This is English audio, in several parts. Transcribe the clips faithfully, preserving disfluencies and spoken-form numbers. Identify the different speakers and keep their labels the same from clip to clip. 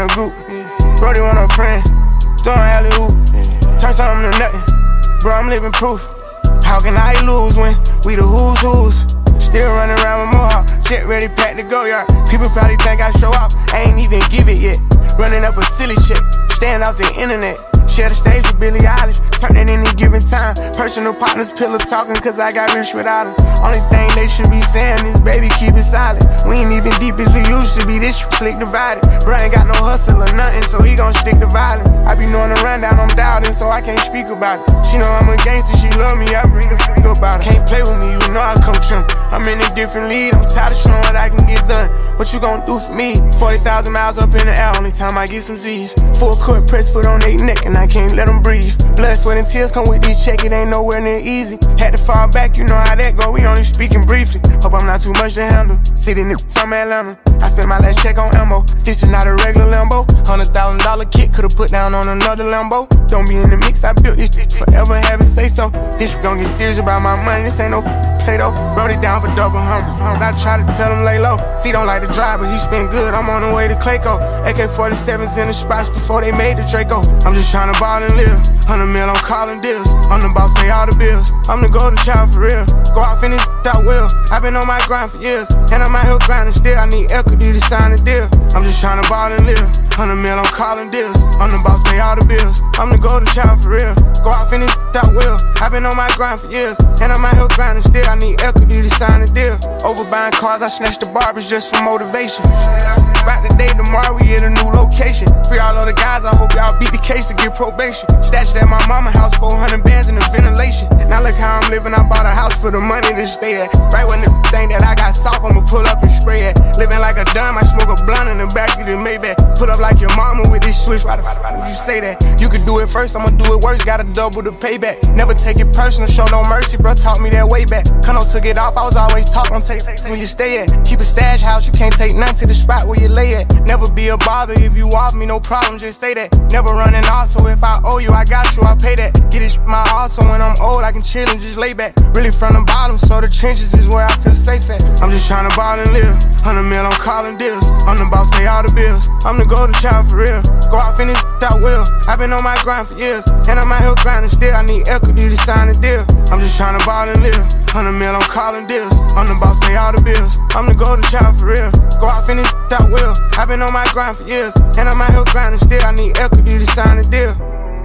Speaker 1: a group. Brody want a friend, doing alley-oop. Turn something to nothing, bro, I'm living proof. How can I lose when we the who's who's? Still running around with Mohawk, jet ready, packed to go yard. People probably think I show off, I ain't even give it yet. Running up a silly shit, staying off the internet. Share the stage with Billie Eilish, turn it any given time. Personal partners, pillow talking, cause I got rich without them. Only thing they should be saying is, baby, keep it silent. We ain't even deep as we used to be, this slick divided. Bro ain't got no hustle or nothing, so he gon' stick to violence. I be knowing the rundown, I'm doubting, so I can't speak about it. She know I'm a gangster, she love me, I bring the f*** about it. Can't play with me, you know I coach him. I'm in a different league, I'm tired of showing what I can get done. What you gon' do for me? forty thousand miles up in the air, only time I get some Z's. Full court, press foot on they neck, and I can't let them breathe. Blood, sweat, and tears come with this check, it ain't nowhere near easy. Had to fall back, you know how that go, we only speaking briefly. Hope I'm not too much to handle. Sitting in from Atlanta, I spent my last check on ammo. This is not a regular Lambo. Hundred thousand dollar kit, could've put down on another Lambo. Don't be in the mix, I built this shit forever, have it say so. This shit gon' get serious about my money, this ain't no Play-Doh. Wrote it down for double hundred. I try to tell him lay low. C don't like to drive, but he spin good, I'm on the way to Clayco. A K forty-sevens in the spots before they made the Draco. I'm just tryna ball and live. Hundred mil, I'm calling deals. I'm the boss, pay all the bills. I'm the golden child for real. Go off in this I will. I've been on my grind for years, and I'm out here grinding still. I need equity to sign a deal. I'm just tryna ball and live. Hundred mil, I'm calling deals. I'm the boss, pay all the bills. I'm the golden child for real. Go off in this I will. I've been on my grind for years, and I'm out here grinding still. I need equity to sign a deal. Over buying cars, I snatched the barbers just for motivation. About the day tomorrow, we at a new location. Free all of the guys, I hope y'all beat the case to get probation. Stashed at my mama house, four hundred bands in the ventilation. Now look how I'm living, I bought a house for the money to stay at. Right when the thing that I got soft, I'ma pull up and spray it. Living like a dime, I smoke a blunt in the back of the Maybach. Put up like your mama with this switch, why the f would you say that? You could do it first, I'ma do it worse, gotta double the payback. Never take it personal, show no mercy, bro taught me that way back. Kano took it off, I was always taught, don't take where you stay at. Keep a stash house, you can't take none to the spot where you lay at. Never be a bother, if you off me, no problem, just say that. Never running off, so if I owe you, I got you, I pay that. Get it my all, so when I'm old, I can chill and just lay back. Really from the bottom, so the trenches is where I feel safe at. I'm just tryna ball and live. Hundred mil, I'm calling deals. I'm the boss, pay all the bills. I'm the golden child for real. Go off in this I will. I've been on my grind for years, and I'm out here grinding still. I need equity to sign a deal. I'm just tryna ball and live. Hundred mil, I'm calling deals. I'm the boss, pay all the bills. I'm the golden child for real. Go off in this I will. I've been on my grind for years, and I'm out here grinding still. I need equity to sign a deal.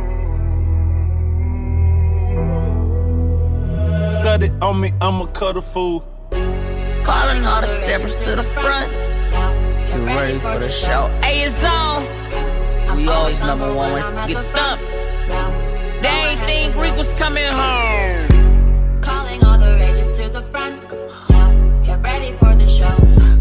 Speaker 2: Cut it on me, I'ma cut a fool.
Speaker 3: Calling all the steppers to the front. Get ready for the show. Hey, it's on. We always number one when get thumped. They ain't think Rick was coming home.
Speaker 4: Calling all the rages to the front. Get ready for the show.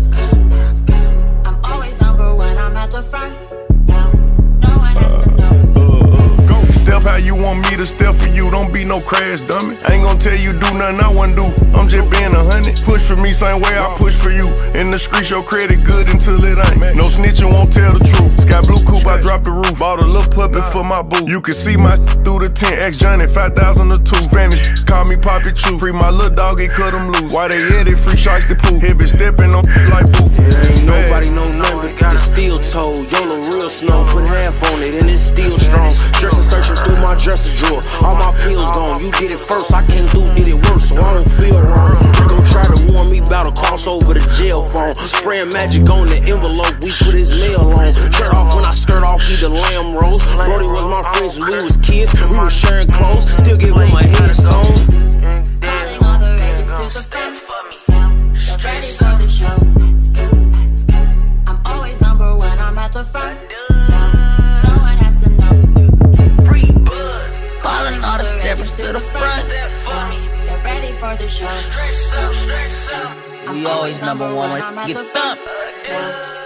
Speaker 4: I'm always number one, I'm at the front. No one has to know.
Speaker 5: Step how you want me to step for you, don't be no crash dummy. I ain't gon' tell you do nothing I wouldn't do, I'm just being a hundred. Push for me same way I push for you. In the streets your credit good until it ain't. No snitching won't tell the truth. Sky blue coupe, I dropped the roof. Bought a little puppet for my boo. You can see my through the tent, X Johnny, five thousand or two. Spanish, call me Poppy Chew. Free my little dog, it cut him loose. Why they edit, free sharks to poo. Hit bitch stepping on like boo.
Speaker 6: Yeah, ain't nobody know nothing but the steel toe. YOLO real snow, put half on it and it's still strong. Stressing, searching through my dresser drawer. All my pills gone, you did it first, I can't do did it worse, so I don't feel wrong. You gon' try to warn me about a crossover the jail phone. Spraying magic on the envelope, we put his mail on. Shirt off when I skirt off, eat the lamb roast. Brody was my friend since we was kids, we were sharing clothes, still give him a headstone.
Speaker 4: Calling all the rages to the front. Get ready for the show. I'm always number one, I'm at the front. No one has to know.
Speaker 3: Calling all the steppers to the front.
Speaker 4: Get ready for the show.
Speaker 3: We always number one when get thumped.